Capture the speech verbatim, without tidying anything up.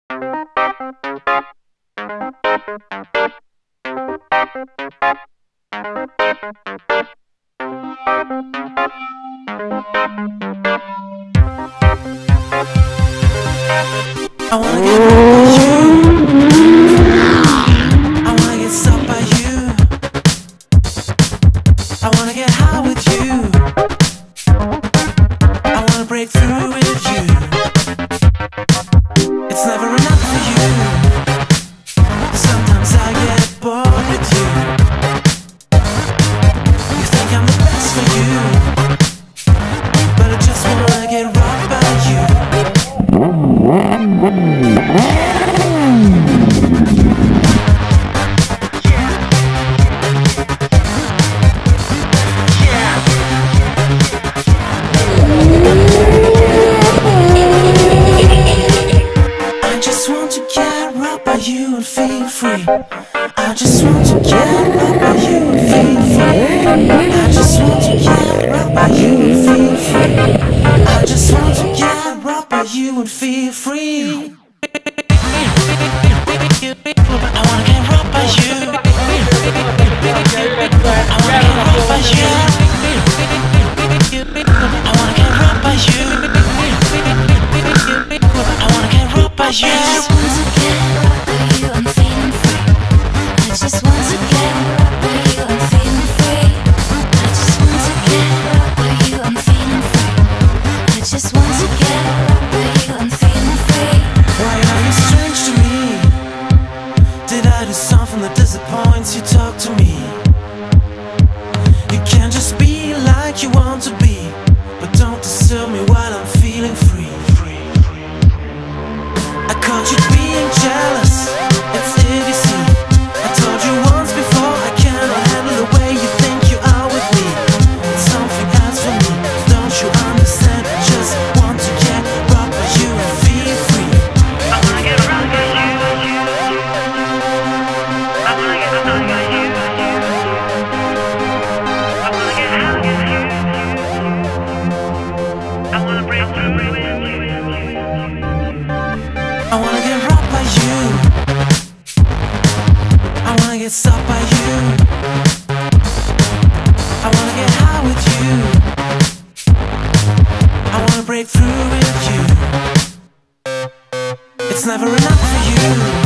I wanna get rocked by you. I wanna get stopped by you. I wanna get high with you. I wanna break through with you. It's never enough for you. Sometimes I get bored with you. You think I'm the best for you, but I just wanna get rocked by you. I just want to get rocked by you and feel free. I just want to get rocked by you and feel free. I just want to get rocked by you and feel free. I just want to get rocked by you and feel free. I wanna get rocked by you. I wanna get rocked by you. I wanna get rocked by you. I wanna get rocked by you. I just want to get rocked by you, I'm feeling free. I just want to get rocked by you, I'm feeling free. I just want to get rocked by you, I'm feeling free. I just want to get rocked by you, I'm feeling free. Why are you strange to me? Did I do something that disappoints you? Talk to me. You can't just be like you want to be, but don't disturb me while I'm feeling free. I caught you being jealous, it's idiocy. I told you once before I cannot handle the way you think you are with me. It's something else for me, don't you understand? Just want to get rocked by you and feel free. I wanna get rocked by you. I wanna get rocked by you. I wanna get high with you. I wanna break through with you. I wanna get rocked by you. I wanna get stopped by you. I wanna get high with you. I wanna break through with you. It's never enough for you.